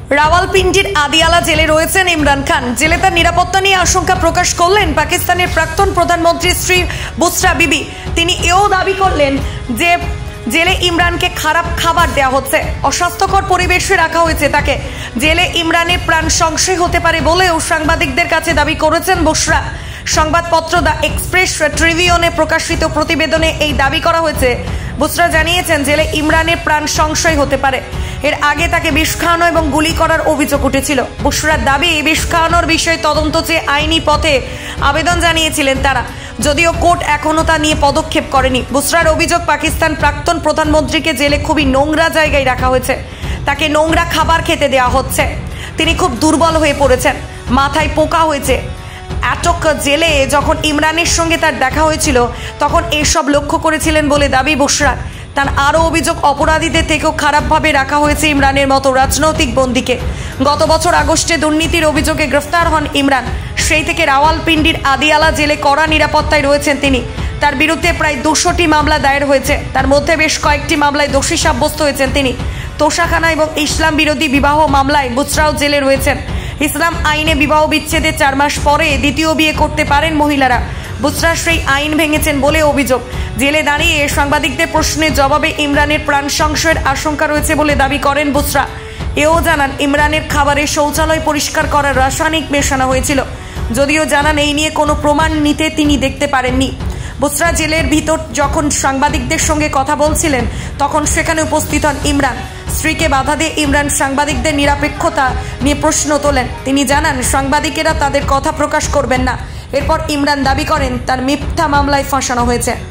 রাওয়ালপিন্ডির আদিয়ালা জেলে রয়েছেন ইমরান খান। জেলে তার নিরাপত্তা নিয়ে আশঙ্কা প্রকাশ করলেন পাকিস্তানের প্রাক্তন প্রধানমন্ত্রী শ্রী বুশরা বিবি। তিনি এও দাবি করলেন যে জেলে ইমরানকে খারাপ খাবার দেওয়া হচ্ছে, অস্বাস্থ্যকর পরিবেশে রাখা হয়েছে তাকে। জেলে ইমরানের প্রাণ সংশয় হতে পারে বলেও সাংবাদিকদের কাছে দাবি করেছেন বুশরা। সংবাদপত্র দ্য এক্সপ্রেস ট্রিবিউনে প্রকাশিত প্রতিবেদনে এই দাবি করা হয়েছে। বুশরা জানিয়েছেন জেলে ইমরানের প্রাণ সংশয় হতে পারে। এর আগে তাকে বিষ খাওয়ানো এবং গুলি করার অভিযোগ উঠেছিল। বুশরার দাবি, বিষ খাওয়ানোর বিষয়ে তদন্ত চেয়ে আইনি পথে আবেদন জানিয়েছিলেন তারা, যদিও কোর্ট এখনও তা নিয়ে পদক্ষেপ করেনি। বুশরার অভিযোগ, পাকিস্তান প্রাক্তন প্রধানমন্ত্রীকে জেলে খুবই নোংরা জায়গায় রাখা হয়েছে, তাকে নোংরা খাবার খেতে দেওয়া হচ্ছে, তিনি খুব দুর্বল হয়ে পড়েছেন, মাথায় পোকা হয়েছে। আটক জেলে যখন ইমরানের সঙ্গে তার দেখা হয়েছিল তখন এসব লক্ষ্য করেছিলেন বলে দাবি বুশরার। তার আরও অভিযোগ, অপরাধীদের থেকেও খারাপভাবে রাখা হয়েছে ইমরানের মতো রাজনৈতিক বন্দীকে। গত বছর আগস্টে দুর্নীতির অভিযোগে গ্রেফতার হন ইমরান। সেই থেকে রাওয়ালপিন্ডির আদিয়ালা জেলে কড়া নিরাপত্তায় রয়েছেন তিনি। তার বিরুদ্ধে প্রায় 200টি মামলা দায়ের হয়েছে, তার মধ্যে বেশ কয়েকটি মামলায় দোষী সাব্যস্ত হয়েছেন তিনি। তোষাখানা এবং ইসলাম বিরোধী বিবাহ মামলায় বুশরাও জেলে রয়েছেন। ইসলাম আইনে বিবাহ বিচ্ছেদের 4 মাস পরে দ্বিতীয় বিয়ে করতে পারেন মহিলারা। বুশরা সেই আইন ভেঙেছেন বলে অভিযোগ। জেলে দাঁড়িয়ে সাংবাদিকদের প্রশ্নের জবাবে ইমরানের প্রাণ সংশয়ের আশঙ্কা রয়েছে বলে দাবি করেন বুশরা। এও জানান ইমরানের খাবারে শৌচালয় পরিষ্কার করার রাসায়নিক মেশানো হয়েছিল, যদিও জানান এই নিয়ে কোনো প্রমাণ নিতে তিনি দেখতে পারেননি। বুশরা জেলের ভিতর যখন সাংবাদিকদের সঙ্গে কথা বলছিলেন তখন সেখানে উপস্থিত হন ইমরান। স্ত্রীকে বাধা দিয়ে ইমরান সাংবাদিকদের নিরপেক্ষতা নিয়ে প্রশ্ন তোলেন। তিনি জানান সাংবাদিকেরা তাদের কথা প্রকাশ করবেন না। এরপর ইমরান দাবি করেন তার মিথ্যা মামলায় ফাঁসানো হয়েছে।